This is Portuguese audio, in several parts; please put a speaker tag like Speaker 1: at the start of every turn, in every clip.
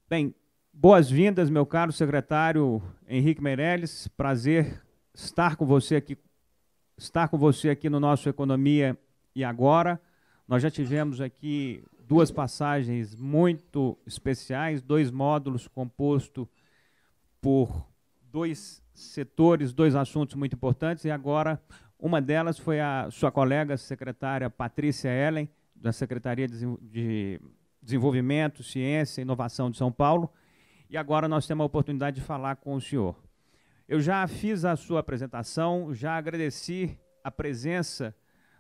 Speaker 1: Bem, boas-vindas, meu caro secretário Henrique Meirelles. Prazer estar com você aqui no nosso Economia e Agora. Nós já tivemos aqui duas passagens muito especiais, dois módulos compostos por dois setores, dois assuntos muito importantes, e agora uma delas foi a sua colega secretária Patrícia Ellen, da Secretaria de Desenvolvimento, Ciência e Inovação de São Paulo, e agora nós temos a oportunidade de falar com o senhor. Eu já fiz a sua apresentação, já agradeci a presença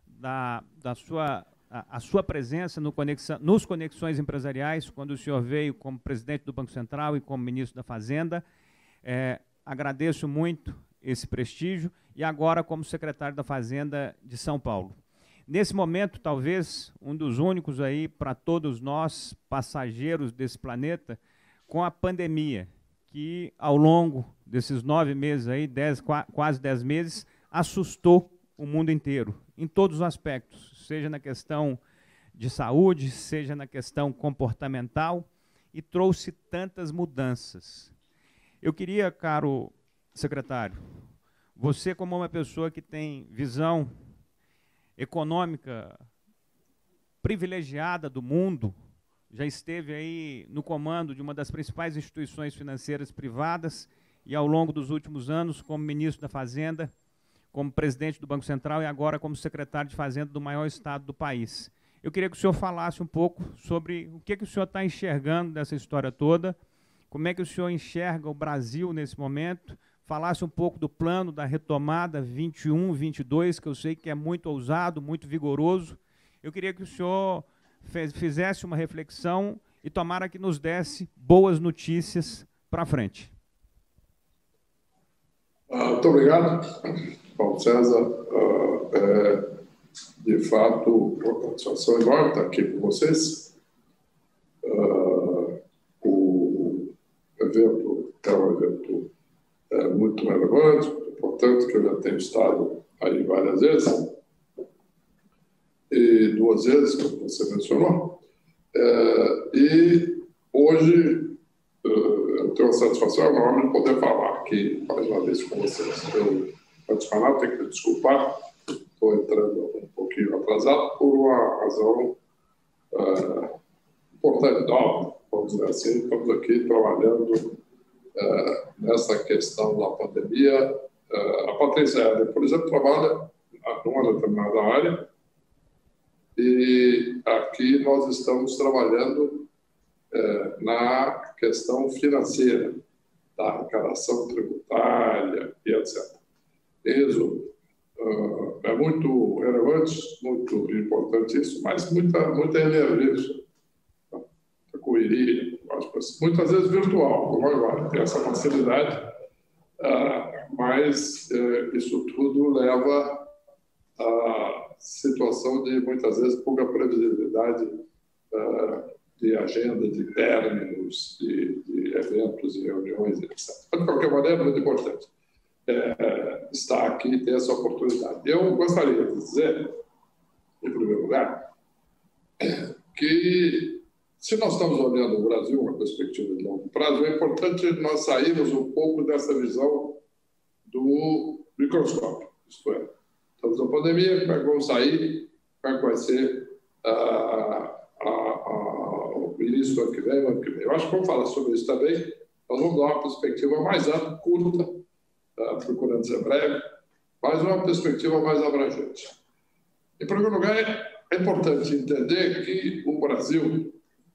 Speaker 1: a sua presença nos Conexões Empresariais, quando o senhor veio como presidente do Banco Central e como ministro da Fazenda. Agradeço muito esse prestígio e agora como secretário da Fazenda de São Paulo. Nesse momento, talvez, um dos únicos aí para todos nós, passageiros desse planeta, com a pandemia, que ao longo desses 9 meses, aí, quase 10 meses, assustou o mundo inteiro, em todos os aspectos, seja na questão de saúde, seja na questão comportamental, e trouxe tantas mudanças. Eu queria, caro secretário, você como uma pessoa que tem visão econômica privilegiada do mundo, já esteve aí no comando de uma das principais instituições financeiras privadas e ao longo dos últimos anos como ministro da Fazenda, como presidente do Banco Central e agora como secretário de Fazenda do maior estado do país. Eu queria que o senhor falasse um pouco sobre o que o senhor está enxergando dessa história toda, como é que o senhor enxerga o Brasil nesse momento, falasse um pouco do plano da retomada 21, 22, que eu sei que é muito ousado, muito vigoroso. Eu queria que o senhor fizesse uma reflexão e tomara que nos desse boas notícias para frente.
Speaker 2: Muito obrigado, Paulo César. De fato, uma satisfação enorme estar aqui com vocês. O evento é um evento muito relevante, importante, que eu já tenho estado aí várias vezes, e 2 vezes, como você mencionou. E hoje eu tenho uma satisfação enorme de poder falar aqui mais uma vez com vocês. Eu, antes de falar, tenho que me desculpar, estou entrando um pouquinho atrasado por uma razão importante, nova, vamos dizer assim. Estamos aqui trabalhando nessa questão da pandemia. A Patrícia, por exemplo, trabalha numa determinada área e aqui nós estamos trabalhando na questão financeira, da arrecadação tributária e etc. Isso é muito relevante, muito importante isso, mas muita energia, muita correria, muitas vezes virtual, como agora, tem essa facilidade, mas isso tudo leva a situação de, muitas vezes, pouca previsibilidade de agenda, de términos, de eventos e reuniões, etc. Mas, de qualquer maneira, é muito importante estar aqui e ter essa oportunidade. Eu gostaria de dizer, em primeiro lugar, que, se nós estamos olhando o Brasil, uma perspectiva de longo prazo, é importante nós sairmos um pouco dessa visão do microscópio. Isto é, estamos na pandemia, como é que vamos sair, como é que vai ser o início do ano que vem, o ano que vem. Eu acho que vamos falar sobre isso também. Nós vamos dar uma perspectiva mais ampla, curta, procurando ser breve, mas uma perspectiva mais abrangente. Em primeiro lugar, é importante entender que o Brasil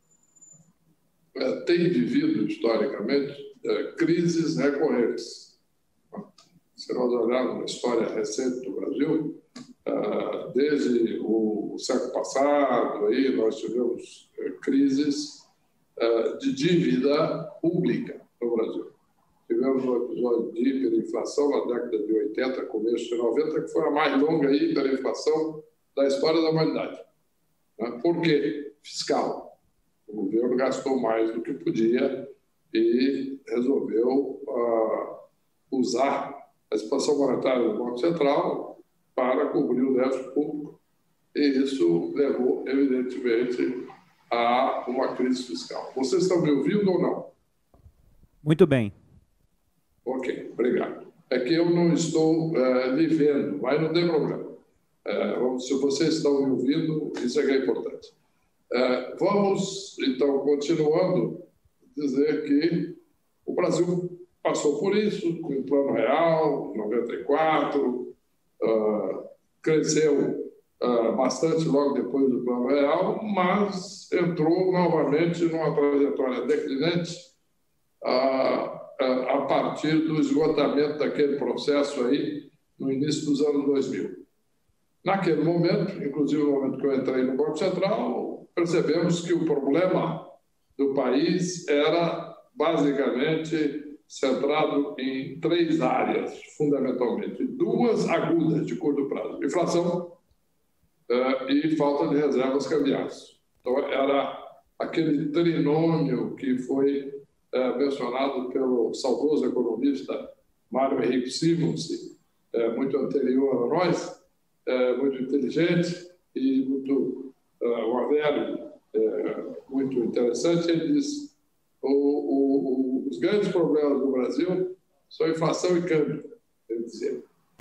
Speaker 2: tem vivido, historicamente, crises recorrentes. Se nós olharmos a história recente do Brasil, desde o século passado, aí nós tivemos crises de dívida pública no Brasil. Tivemos um episódio de hiperinflação na década de 80, começo de 90, que foi a mais longa hiperinflação da história da humanidade. Por quê? Fiscal. O governo gastou mais do que podia e resolveu usar a expansão monetária do Banco Central para cobrir o déficit público. E isso levou, evidentemente, a uma crise fiscal. Vocês estão me ouvindo ou não?
Speaker 1: Muito bem.
Speaker 2: Ok, obrigado. É que eu não estou lhe vendo, mas não tem problema. Se vocês estão me ouvindo, isso é que é importante. Vamos, então, continuando, dizer que o Brasil passou por isso, com o Plano Real, em 94, cresceu bastante logo depois do Plano Real, mas entrou novamente numa trajetória declinante a partir do esgotamento daquele processo aí no início dos anos 2000. Naquele momento, inclusive no momento que eu entrei no Banco Central, percebemos que o problema do país era basicamente centrado em 3 áreas, fundamentalmente. 2 agudas de curto prazo: inflação e falta de reservas cambiais. Então, era aquele trinômio que foi mencionado pelo saudoso economista Mário Henrique Simons, muito anterior a nós, muito inteligente e muito muito interessante. Ele diz: os grandes problemas do Brasil são inflação e câmbio, ele dizia.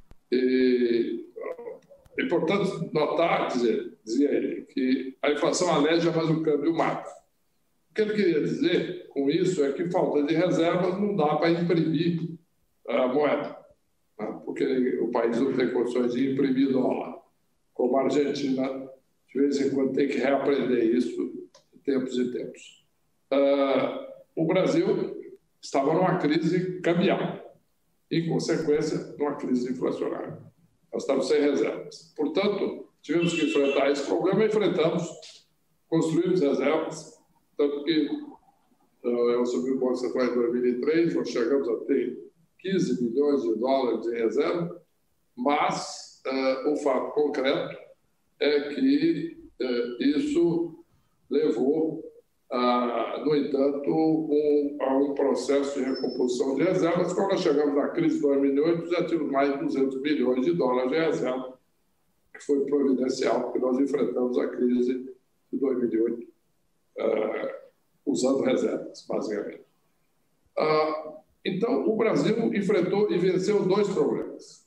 Speaker 2: É importante notar, dizia ele, que a inflação aleja, mas o câmbio mata. O que ele queria dizer com isso é que falta de reservas não dá para imprimir a moeda, né? Porque o país não tem condições de imprimir dólar. Como a Argentina, de vez em quando, tem que reaprender isso de tempos em tempos. O Brasil estava numa crise cambial, em consequência, numa crise inflacionária. Nós estávamos sem reservas. Portanto, tivemos que enfrentar esse problema, enfrentamos, construímos reservas, tanto que eu assumi o Banco Central em 2003, nós chegamos a ter 15 bilhões de dólares em reserva, mas o fato concreto é que isso levou, no entanto, a um processo de recomposição de reservas. Quando nós chegamos na crise de 2008, já tínhamos mais de 200 bilhões de dólares de reserva, que foi providencial, porque nós enfrentamos a crise de 2008 usando reservas, basicamente. Então, o Brasil enfrentou e venceu 2 problemas: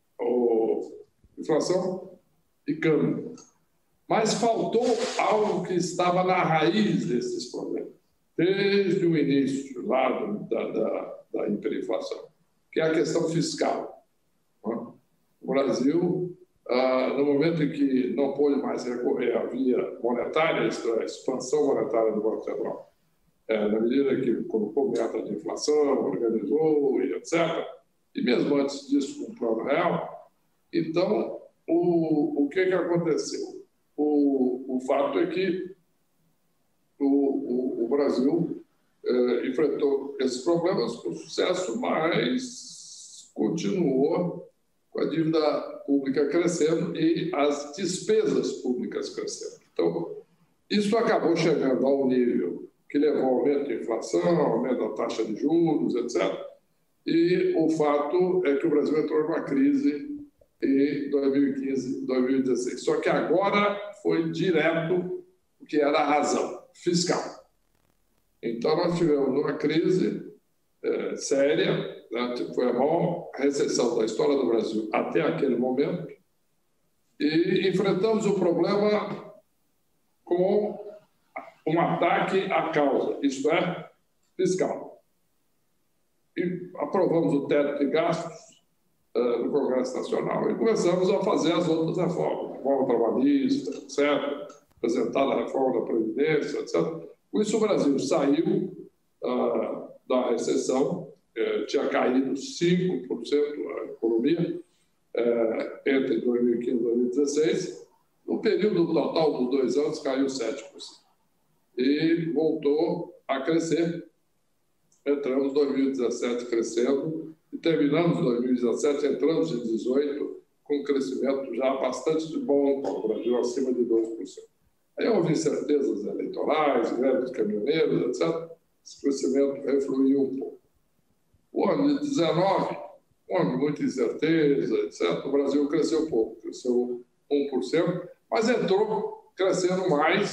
Speaker 2: inflação e câmbio. Mas faltou algo que estava na raiz desses problemas, desde o início lá da hiperinflação, que é a questão fiscal. O Brasil, no momento em que não pôde mais recorrer à via monetária, a expansão monetária do Banco Central, na medida que colocou meta de inflação, organizou e etc., e mesmo antes disso com o Plano Real, então, o que aconteceu? O fato é que o Brasil enfrentou esses problemas com sucesso, mas continuou com a dívida pública crescendo e as despesas públicas crescendo. Então, isso acabou chegando ao nível que levou ao aumento da inflação, aumento da taxa de juros, etc. E o fato é que o Brasil entrou numa crise em 2015, 2016. Só que agora foi direto o que era a razão fiscal. Então, nós tivemos uma crise séria, né? Foi a maior recessão da história do Brasil até aquele momento, e enfrentamos o problema com um ataque à causa, isto é, fiscal. E aprovamos o teto de gastos no Congresso Nacional e começamos a fazer as outras reformas, reforma trabalhista, etc., apresentar a reforma da Previdência, etc. Com isso, o Brasil saiu da recessão, tinha caído 5% a economia entre 2015 e 2016. No período total dos 2 anos, caiu 7%. E voltou a crescer. Entramos em 2017 crescendo e terminamos 2017, entramos em 2018 com um crescimento já bastante bom para o Brasil, acima de 2%. Aí houve incertezas eleitorais, greves de caminhoneiros, etc. Esse crescimento refluiu um pouco. O ano de 2019, um ano de muita incerteza, etc., o Brasil cresceu pouco, cresceu 1%, mas entrou crescendo mais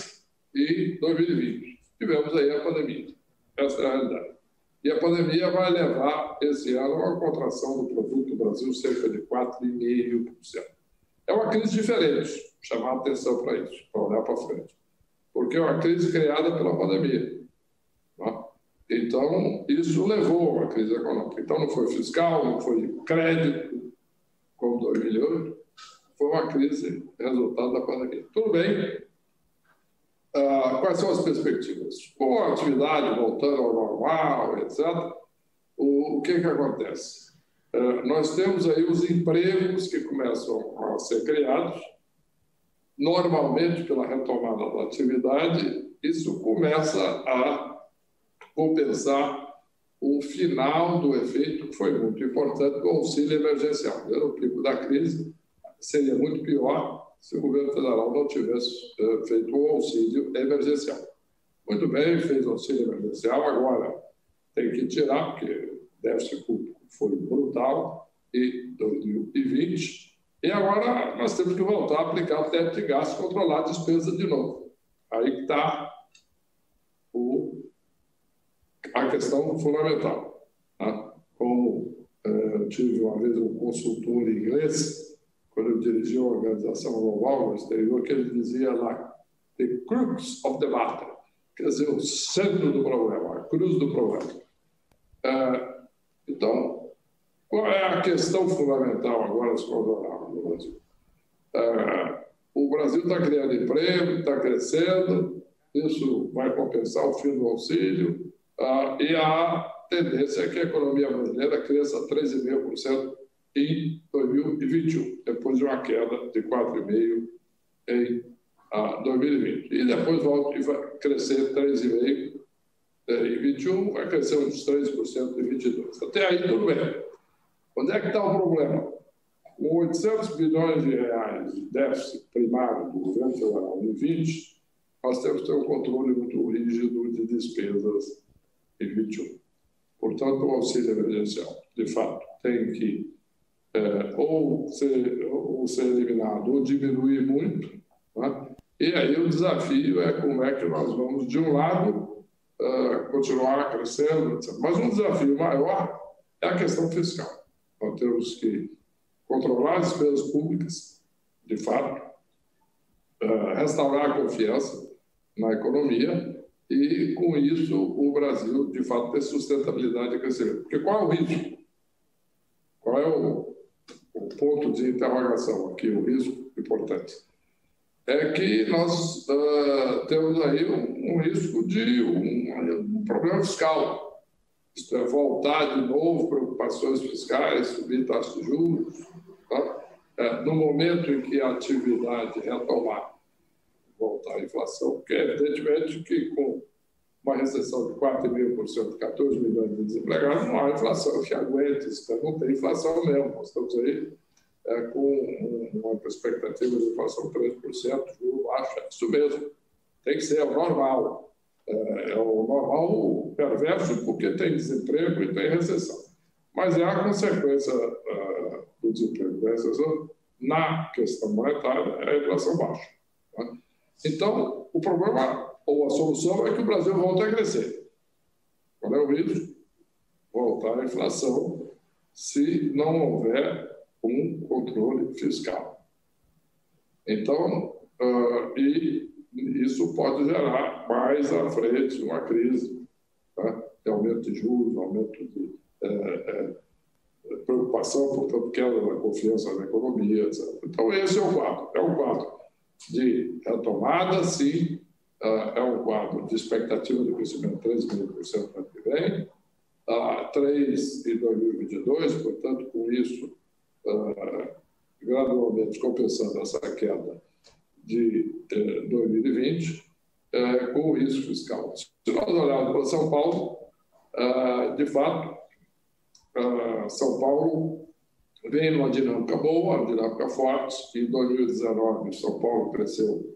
Speaker 2: e 2020. Tivemos aí a pandemia. Essa é a realidade. E a pandemia vai levar esse ano a uma contração do produto do Brasil cerca de 4,5%. É uma crise diferente, chamar a atenção para isso, para olhar para frente. Porque é uma crise criada pela pandemia. Tá? Então, isso levou a uma crise econômica. Então, não foi fiscal, não foi crédito, como 2008, foi uma crise resultado da pandemia. Tudo bem. Quais são as perspectivas? Com a atividade voltando ao normal, etc., o que acontece? Nós temos aí os empregos que começam a ser criados, normalmente pela retomada da atividade, isso começa a compensar o final do efeito, que foi muito importante, do auxílio emergencial. No pico da crise, seria muito pior se o governo federal não tivesse feito o auxílio emergencial. Muito bem, fez o auxílio emergencial, agora tem que tirar, porque o déficit público foi brutal em 2020, e agora nós temos que voltar a aplicar o teto de gastos e controlar a despesa de novo. Aí está a questão fundamental. Tá? Como eu tive uma vez um consultor inglês, quando eu dirigi uma organização global no exterior, que ele dizia lá, the crux of the matter, quer dizer, o centro do problema, a cruz do problema. Então, qual é a questão fundamental agora se nós olharmos no Brasil? O Brasil está criando emprego, está crescendo, isso vai compensar o fim do auxílio, e a tendência é que a economia brasileira cresça 13,5% em 2021, depois de uma queda de 4,5% em 2020. E depois volta e vai crescer 3,5% em 21, vai crescer uns 3% em 22. Até aí tudo bem. Onde é que está o problema? Com 800 bilhões de reais de déficit primário do governo federal em 20, nós temos que ter um controle muito rígido de despesas em 21. Portanto, o auxílio emergencial, de fato, tem que ou ser eliminado ou diminuir muito. Né? E aí o desafio é como é que nós vamos, de um lado, continuar crescendo, etc. Mas um desafio maior é a questão fiscal. Nós temos que controlar as despesas públicas, de fato, restaurar a confiança na economia e, com isso, o Brasil, de fato, ter sustentabilidade e crescimento. Porque qual é o risco? Qual é o ponto de interrogação aqui, o risco importante? É que nós temos aí um risco de um problema fiscal. Isto é, voltar de novo, preocupações fiscais, subir taxa de juros. Tá? No momento em que a atividade retomar, voltar à inflação, porque evidentemente que com uma recessão de 4,5%, 14 milhões de desempregados, não há inflação que aguente isso, não tem inflação mesmo. Nós estamos aí com uma perspectiva de inflação de 3%, juro baixo, é isso mesmo. Tem que ser, é o normal. É o normal perverso porque tem desemprego e tem recessão. Mas é a consequência do desemprego e da recessão na questão monetária, é a inflação baixa. Tá? Então, o problema ou a solução é que o Brasil volte a crescer. Qual é o risco? Voltar à inflação se não houver um controle fiscal. Então, isso pode gerar mais à frente uma crise, tá? De aumento de juros, aumento de preocupação, portanto, queda da confiança na economia, etc. Então, esse é o quadro. É um quadro de retomada, sim, é um quadro de expectativa de crescimento de 3,5% no ano que vem, 3% em 2022, portanto, com isso, gradualmente compensando essa queda de 2020, com o risco fiscal. Se nós olharmos para São Paulo, de fato, São Paulo vem numa dinâmica boa, uma dinâmica forte. Em 2019, São Paulo cresceu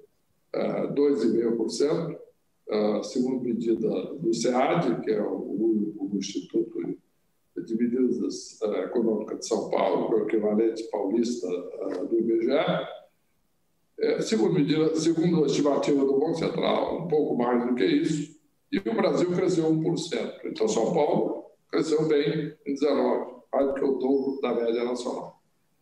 Speaker 2: 2,5%, segundo medida do SEAD, que é o Instituto de Medidas Econômicas de São Paulo, que é o equivalente paulista do IBGE. segundo a estimativa do Banco Central, um pouco mais do que isso, e o Brasil cresceu 1%. Então, São Paulo cresceu bem em 19%, mais do que o dobro da média nacional.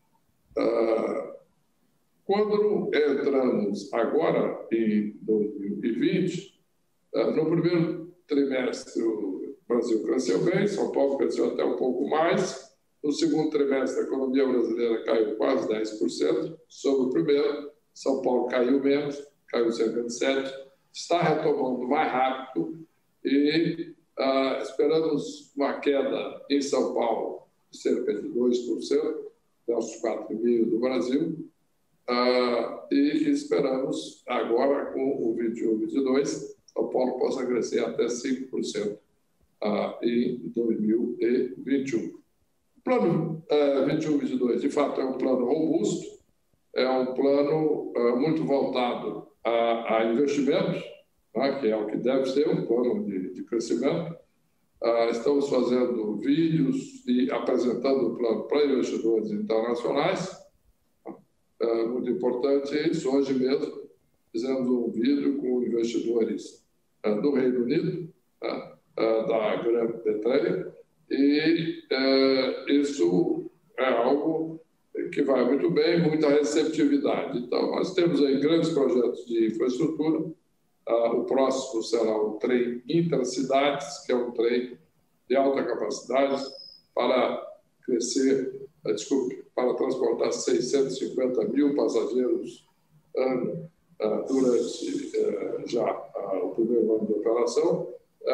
Speaker 2: Quando entramos agora, em 2020, no primeiro trimestre o Brasil cresceu bem, São Paulo cresceu até um pouco mais. No segundo trimestre, a economia brasileira caiu quase 10%. Sobre o primeiro, São Paulo caiu menos, caiu cerca de 7%. Está retomando mais rápido e esperamos uma queda em São Paulo de cerca de 2%, versus 4,5% do Brasil. E esperamos agora, com o 21, 22, São Paulo possa crescer até 5% em 2021. O plano 21-22, de fato, é um plano robusto, é um plano muito voltado a investimentos, que é o que deve ser um plano de crescimento. Estamos fazendo vídeos e apresentando o plano para investidores internacionais. Muito importante isso. Hoje mesmo fizemos um vídeo com investidores do Reino Unido, da Grã-Bretanha, e isso é algo que vai muito bem, muita receptividade. Então, nós temos aí grandes projetos de infraestrutura. O próximo será o trem Intercidades, que é um trem de alta capacidade para para transportar 650 mil passageiros ano durante já o primeiro ano de operação.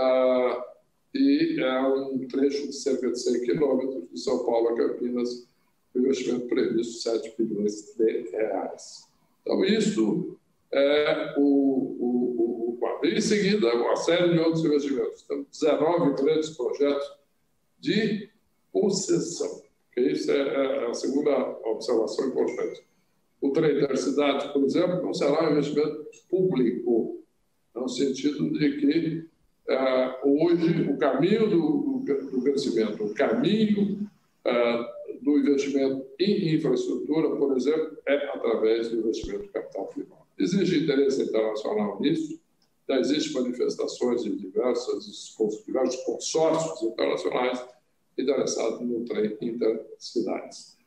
Speaker 2: E é um trecho de cerca de 100 quilômetros de São Paulo a Campinas, investimento previsto 7 bilhões de reais. Então, isso é o quadro. Em seguida, uma série de outros investimentos. Temos 19 grandes projetos de concessão. Isso é a segunda observação importante. O trem Intercidade, por exemplo, não será um investimento público, no sentido de que hoje o caminho do crescimento, o caminho do investimento em infraestrutura, por exemplo, é através do investimento de capital privado. Existe interesse internacional nisso, já existem manifestações de diversos consórcios internacionais interessados no trem Intercidades.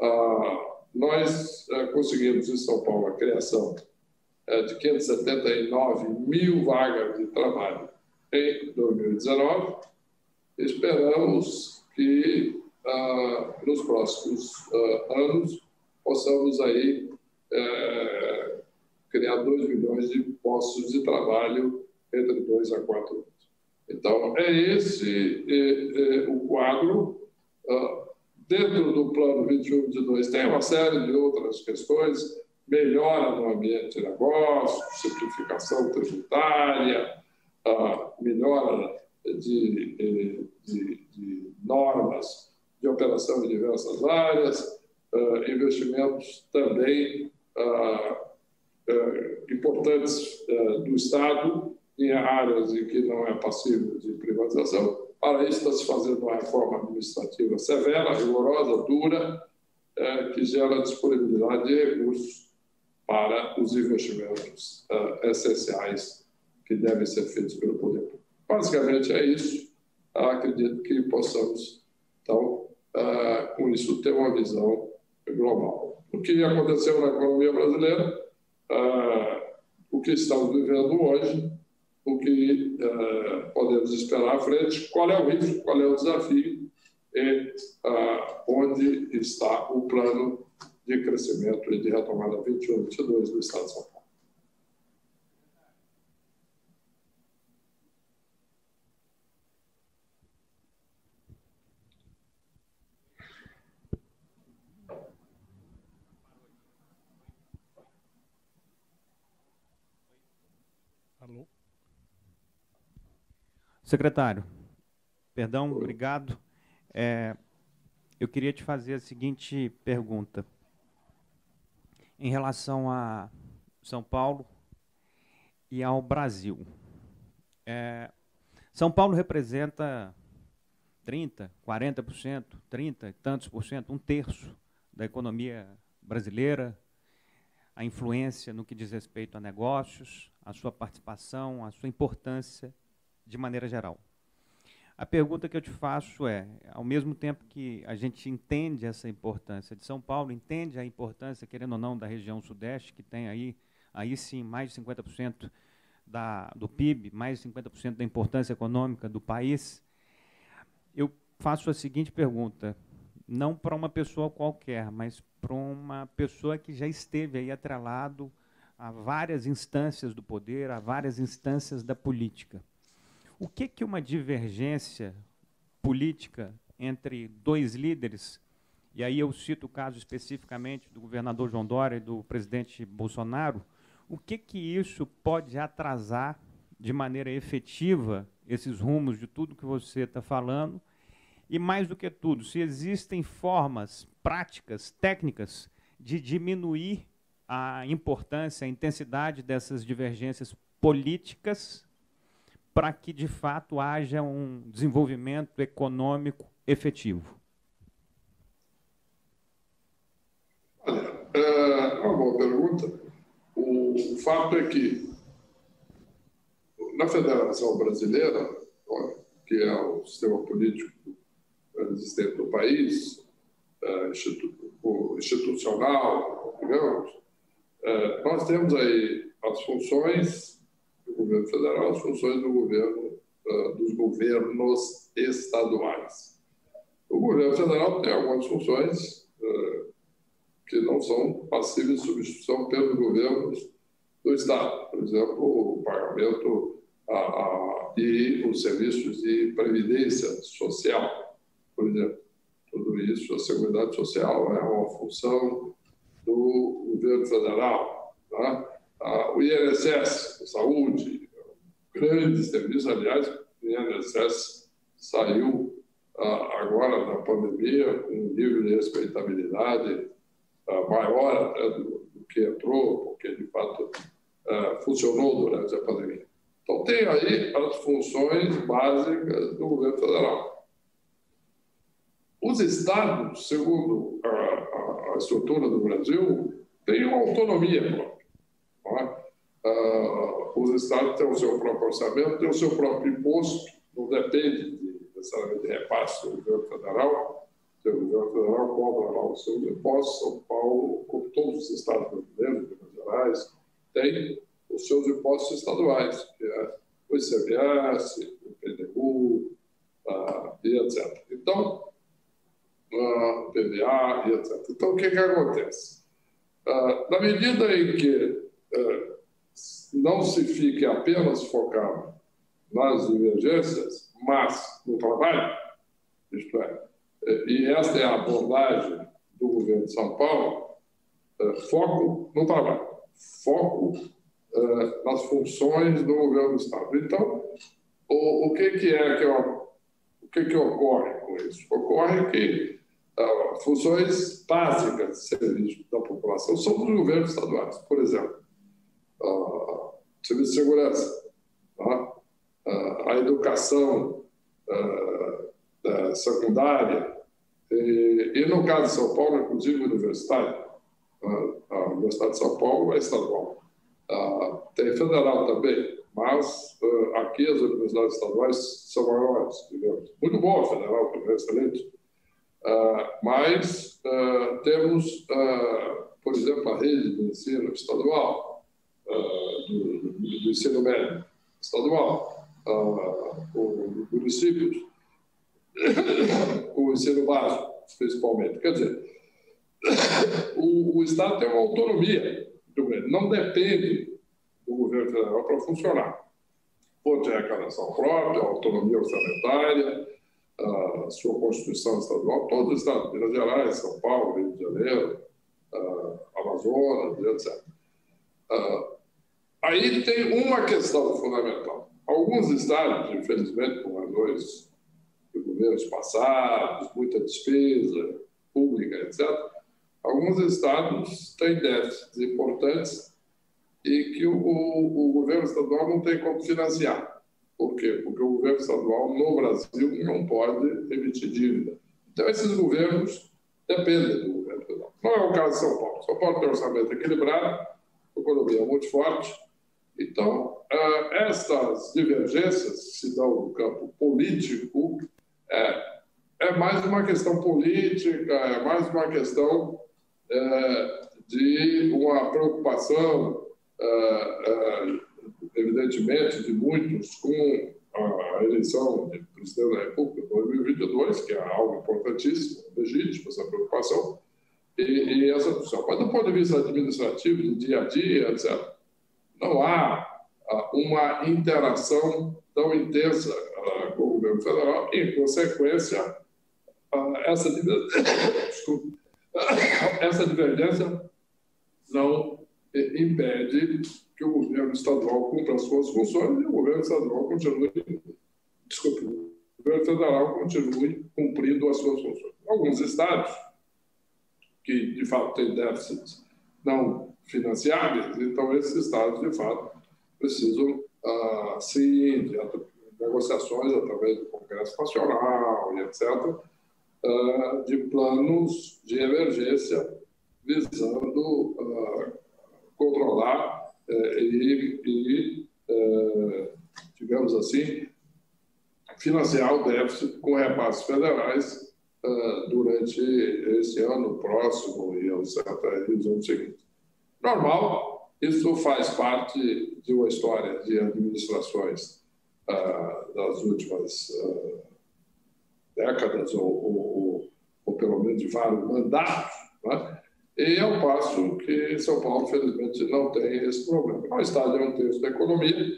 Speaker 2: Nós conseguimos em São Paulo a criação de 579 mil vagas de trabalho em 2019. Esperamos que nos próximos anos possamos aí criar 2 milhões de postos de trabalho entre 2 a 4 anos. Então, é esse o quadro. Dentro do plano 21-22 tem uma série de outras questões, melhora no ambiente de negócio, simplificação tributária, melhora de normas de operação em diversas áreas, investimentos também importantes do Estado em áreas em que não é passível de privatização. Para isso, está se fazendo uma reforma administrativa severa, rigorosa, dura, que gera disponibilidade de recursos para os investimentos essenciais que devem ser feitos pelo poder público. Basicamente é isso. Acredito que possamos, então, com isso, ter uma visão global. O que aconteceu na economia brasileira, o que estamos vivendo hoje, o que podemos esperar à frente, qual é o risco, qual é o desafio e onde está o plano de crescimento e de retomada 21-22 do Estado de São Paulo.
Speaker 1: Alô? Secretário, perdão, obrigado. Eu queria te fazer a seguinte pergunta. Em relação a São Paulo e ao Brasil. São Paulo representa 30%, 40%, 30 e tantos por cento, 1/3 da economia brasileira. a influência no que diz respeito a negócios, a sua participação, a sua importância de maneira geral. A pergunta que eu te faço é, ao mesmo tempo que a gente entende essa importância de São Paulo, entende a importância, querendo ou não, da região sudeste, que tem aí sim mais de 50% do PIB, mais de 50% da importância econômica do país, eu faço a seguinte pergunta, não para uma pessoa qualquer, mas para uma pessoa que já esteve aí atrelado a várias instâncias do poder, a várias instâncias da política. O que uma divergência política entre dois líderes, e aí eu cito o caso especificamente do governador João Dória e do presidente Bolsonaro, o que isso pode atrasar de maneira efetiva esses rumos de tudo que você está falando? E, mais do que tudo, se existem formas práticas, técnicas, de diminuir a importância, a intensidade dessas divergências políticas para que, de fato, haja um desenvolvimento econômico efetivo?
Speaker 2: Olha, é uma boa pergunta. O fato é que, na Federação Brasileira, que é o sistema político existente no país, institucional, digamos, nós temos aí as funções do governo federal, as funções do governo, dos governos estaduais. O governo federal tem algumas funções que não são passíveis de substituição pelos governos do Estado. Por exemplo, o pagamento e os serviços de previdência social, por exemplo. Tudo isso, a Seguridade Social é uma função do governo federal. Tá? O INSS, a saúde, grande serviço, aliás, o INSS saiu agora da pandemia com um nível de respeitabilidade maior até do que entrou, porque de fato funcionou durante a pandemia. Então, tem aí as funções básicas do governo federal. Os estados, segundo a estrutura do Brasil, têm uma autonomia própria. Não é? Os estados têm o seu próprio orçamento, têm o seu próprio imposto, não depende necessariamente de repasse do governo federal. O governo federal cobra lá os seus impostos. São Paulo, como todos os estados brasileiros, Minas Gerais, tem os seus impostos estaduais, que é o ICMS, o PTU e etc. Então, PVA e etc. Então, o que acontece? Na medida em que não se fique apenas focado nas divergências, mas no trabalho, isto é, e esta é a abordagem do governo de São Paulo, foco no trabalho, foco nas funções do governo do Estado. Então, o que ocorre com isso? Ocorre que funções básicas de serviço da população são dos governos estaduais. Por exemplo, serviço de segurança, tá? A educação secundária e, no caso de São Paulo, inclusive universitário. A Universidade de São Paulo é estadual. Tem federal também, mas aqui as universidades estaduais são maiores, digamos. Muito bom a federal, também, excelente. Mas temos, por exemplo, a rede de ensino estadual, do ensino médio estadual, os municípios, o ensino básico, principalmente. Quer dizer, o Estado tem uma autonomia muito grande, não depende do governo federal para funcionar. Pode ter arrecadação própria, autonomia orçamentária, a sua Constituição estadual, todos os estados, Minas Gerais, São Paulo, Rio de Janeiro, Amazonas, etc. Aí tem uma questão fundamental. Alguns estados, infelizmente, por razões de governos passados, muita despesa pública, etc., alguns estados têm déficits importantes e que o governo estadual não tem como financiar. Por quê? Porque o governo estadual, no Brasil, não pode emitir dívida. Então, esses governos dependem do governo federal. Não é o caso de São Paulo. São Paulo tem um orçamento equilibrado, economia muito forte. Então, essas divergências que se dão no campo político é mais uma questão política, é mais uma questão de uma preocupação, evidentemente, de muitos com a eleição de presidente da República em 2022, que é algo importantíssimo, legítimo, essa preocupação, e essa discussão. Mas, do ponto de vista administrativo, de dia a dia, etc., não há uma interação tão intensa com o governo federal. Em consequência, essa divergência não impede que o governo estadual cumpra as suas funções e o governo estadual o governo federal continue cumprindo as suas funções. Alguns estados que, de fato, têm déficits não financiáveis, então esses estados, de fato, precisam, sim, de negociações através do Congresso Nacional e etc., de planos de emergência visando controlar digamos assim, financiar o déficit com repasses federais durante esse ano próximo e os anos seguintes. Normal, isso faz parte de uma história de administrações das últimas décadas, ou pelo menos de vários mandatos, né? E ao passo que São Paulo, felizmente, não tem esse problema. O Estado é um terço da economia,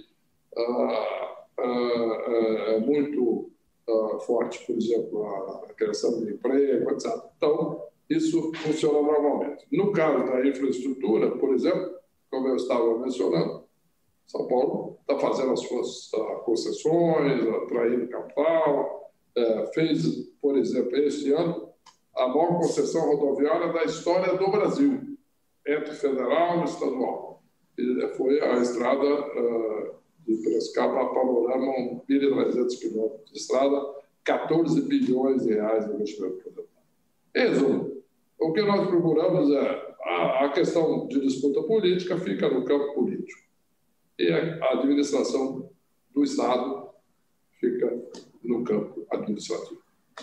Speaker 2: é muito forte, por exemplo, a criação de emprego, etc. Então, isso funciona normalmente. No caso da infraestrutura, por exemplo, como eu estava mencionando, São Paulo está fazendo as suas concessões, atraindo capital, fez, por exemplo, este ano, a maior concessão rodoviária da história do Brasil, entre federal e estadual. E foi a estrada de Piracicaba a Panorama, 1.300 quilômetros de estrada, 14 bilhões de reais de investimento. Em resumo, o que nós procuramos a questão de disputa política fica no campo político. E a administração do Estado fica no campo administrativo.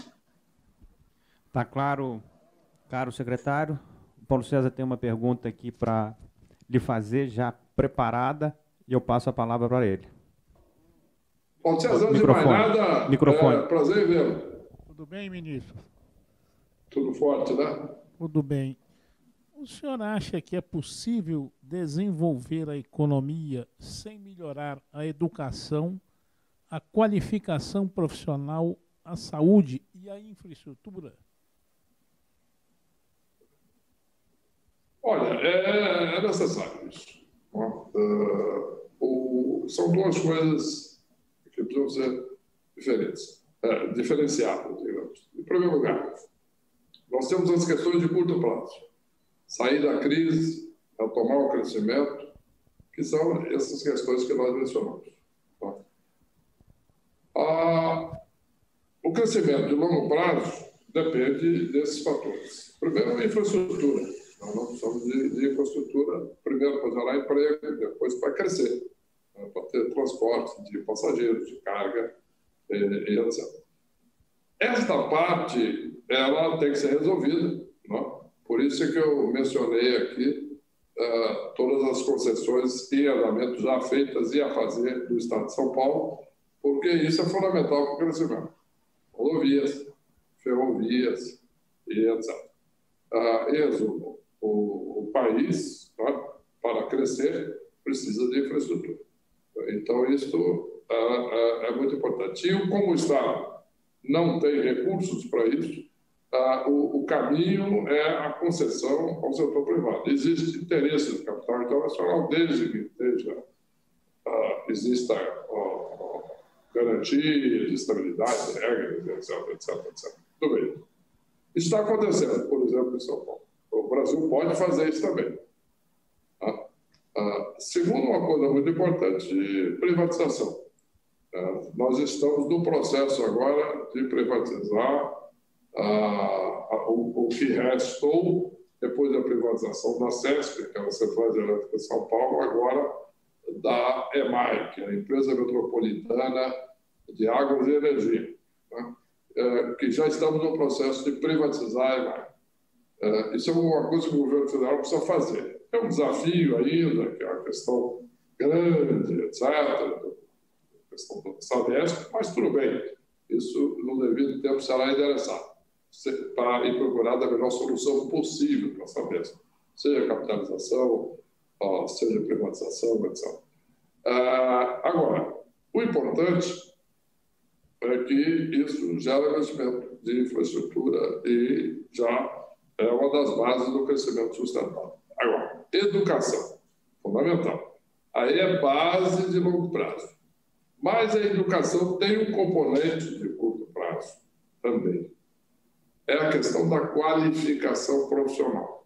Speaker 1: Está claro, caro secretário. O Paulo César tem uma pergunta aqui para lhe fazer, já preparada, e eu passo a palavra para ele.
Speaker 2: Paulo César, antes de mais nada,
Speaker 1: microfone.
Speaker 2: Prazer em vê-lo.
Speaker 3: Tudo bem, ministro?
Speaker 2: Tudo forte, né?
Speaker 3: Tudo bem. O senhor acha que é possível desenvolver a economia sem melhorar a educação, a qualificação profissional, a saúde e a infraestrutura?
Speaker 2: Olha, é necessário isso. São duas coisas que precisam ser diferenciadas, digamos. Em primeiro lugar, nós temos as questões de curto prazo. Sair da crise, retomar o crescimento, que são essas questões que nós mencionamos. O crescimento de longo prazo depende desses fatores. Primeiro, a infraestrutura. Nós precisamos de infraestrutura, primeiro para gerar emprego, depois para crescer, para ter transporte de passageiros, de carga, e etc. Esta parte, ela tem que ser resolvida, não? Por isso é que eu mencionei aqui todas as concessões em andamento já feitas e a fazer do Estado de São Paulo, porque isso é fundamental para o crescimento. Rodovias, ferrovias e etc. Em resumo, o país, para crescer, precisa de infraestrutura. Então, isso é muito importante. E como o Estado não tem recursos para isso, o caminho é a concessão ao setor privado. Existe interesse do capital internacional desde que exista garantia de estabilidade, regras, etc. Tudo bem. Isso está acontecendo, por exemplo, em São Paulo. O Brasil pode fazer isso também. Segundo, uma coisa muito importante, privatização. Nós estamos no processo agora de privatizar o que restou depois da privatização da CESP, que era a Central de Elétrica de São Paulo, agora da EMAI, que é a Empresa Metropolitana de Águas e Energia, né? Que já estamos no processo de privatizar a EMAI. Isso é uma coisa que o governo federal precisa fazer. É um desafio ainda, que é uma questão grande, etc., a questão do Sabesp, mas tudo bem. Isso, no devido tempo, será endereçado para ir procurar a melhor solução possível para a Sabesp, seja capitalização, seja privatização, etc. Agora, o importante é que isso gera investimento de infraestrutura e já é uma das bases do crescimento sustentável. Agora, educação, fundamental. Aí é base de longo prazo. Mas a educação tem um componente de curto prazo também. É a questão da qualificação profissional.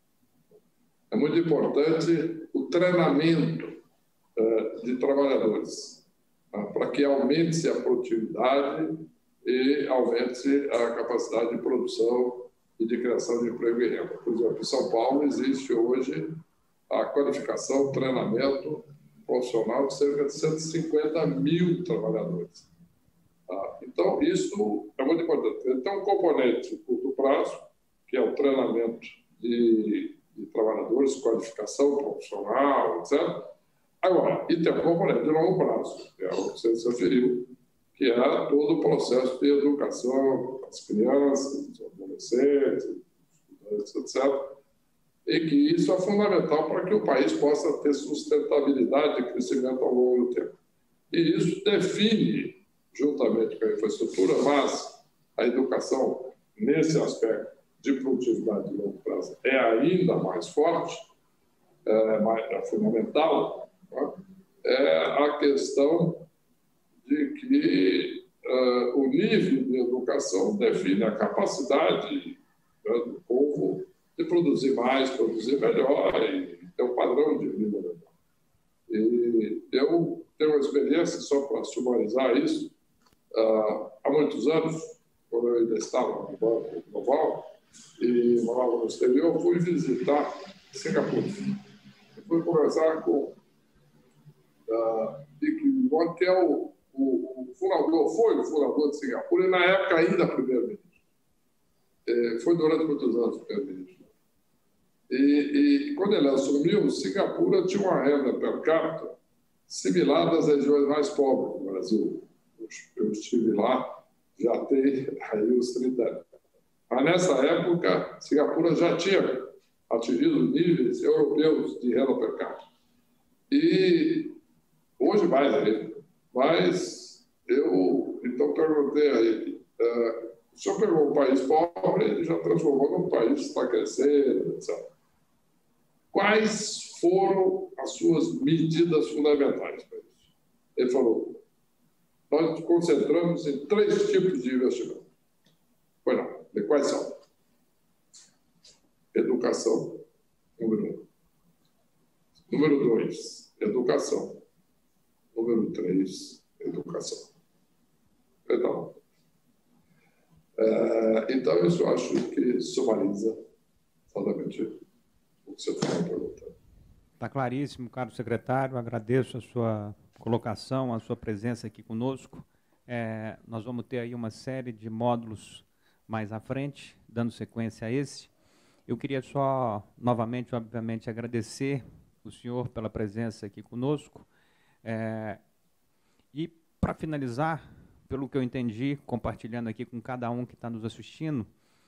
Speaker 2: É muito importante o treinamento de trabalhadores, para que aumente-se a produtividade e aumente a capacidade de produção e de criação de emprego e renda. Por exemplo, em São Paulo existe hoje a qualificação, treinamento profissional de cerca de 150 mil trabalhadores. Então, isso é muito importante. Ele tem um componente de curto prazo, que é o treinamento de trabalhadores, qualificação profissional, etc. Agora, e tem um componente de longo prazo, que é o que você se referiu, que é todo o processo de educação das crianças, dos adolescentes, estudantes, etc. E que isso é fundamental para que o país possa ter sustentabilidade de crescimento ao longo do tempo. E isso define, juntamente com a infraestrutura, mas a educação, nesse aspecto de produtividade de longo prazo, é ainda mais forte, é fundamental, né? É a questão de que o nível de educação define a capacidade, né, do povo de produzir mais, produzir melhor e ter um padrão de vida melhor. E eu tenho uma experiência, só para sumarizar isso, há muitos anos, quando eu ainda estava no Banco Global e morava no exterior, eu fui visitar Singapura. Eu fui conversar com Dick Wong, que é o fundador, foi o fundador de Singapura e, na época, ainda primeiro-ministro. Foi durante muitos anos primeiro-ministro. E quando ele assumiu, Singapura tinha uma renda per capita similar das regiões mais pobres do Brasil. Eu estive lá, já tem aí os 30 anos. Mas nessa época, Singapura já tinha atingido níveis europeus de renda per capita. E hoje mais ainda. Mas eu, então, perguntei a ele, o senhor pegou um país pobre, ele já transformou num país que está crescendo, etc. Quais foram as suas medidas fundamentais para isso? Ele falou, nós nos concentramos em 3 tipos de investimento. Pois não, e quais são? Educação, número 1. Número 2, educação. Número 3, educação. Então, isso eu acho que sumariza exatamente o que você estava perguntando.
Speaker 1: Está claríssimo, caro secretário. Agradeço a sua colocação, a sua presença aqui conosco. Nós vamos ter aí uma série de módulos mais à frente, dando sequência a esse. Eu queria só, novamente, obviamente, agradecer o senhor pela presença aqui conosco. E, para finalizar, pelo que eu entendi, compartilhando aqui com cada um que está nos assistindo,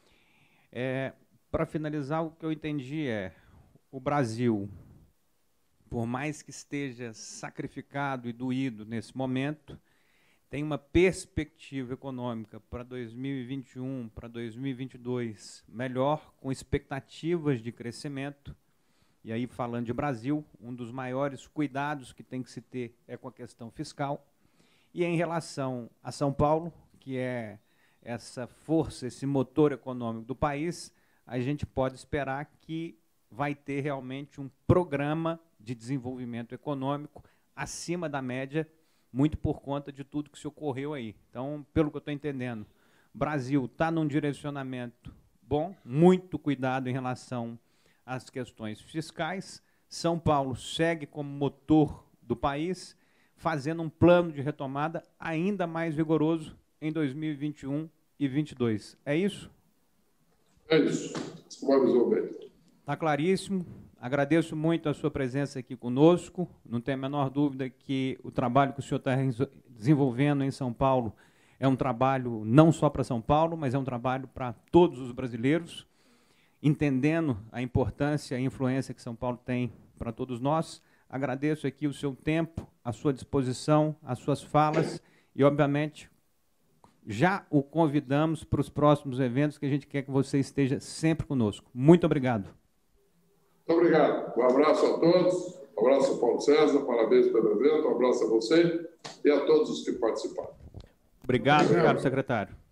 Speaker 1: para finalizar, o que eu entendi o Brasil, por mais que esteja sacrificado e doído nesse momento, tem uma perspectiva econômica para 2021, para 2022 melhor, com expectativas de crescimento. E aí, falando de Brasil, um dos maiores cuidados que tem que se ter é com a questão fiscal. E em relação a São Paulo, que é essa força, esse motor econômico do país, a gente pode esperar que vai ter realmente um programa de desenvolvimento econômico acima da média, muito por conta de tudo que se ocorreu aí. Então, pelo que eu estou entendendo, o Brasil está num direcionamento bom, muito cuidado em relação às questões fiscais. São Paulo segue como motor do país, fazendo um plano de retomada ainda mais vigoroso em 2021 e 2022. É isso?
Speaker 2: É isso. Vamos resolver.
Speaker 1: Está claríssimo. Agradeço muito a sua presença aqui conosco. Não tenho a menor dúvida que o trabalho que o senhor está desenvolvendo em São Paulo é um trabalho não só para São Paulo, mas é um trabalho para todos os brasileiros, entendendo a importância e a influência que São Paulo tem para todos nós. Agradeço aqui o seu tempo, a sua disposição, as suas falas e, obviamente, já o convidamos para os próximos eventos, que a gente quer que você esteja sempre conosco. Muito obrigado.
Speaker 2: Muito obrigado. Um abraço a todos. Um abraço ao Paulo César. Parabéns pelo evento. Um abraço a você e a todos os que participaram.
Speaker 1: Obrigado, caro secretário.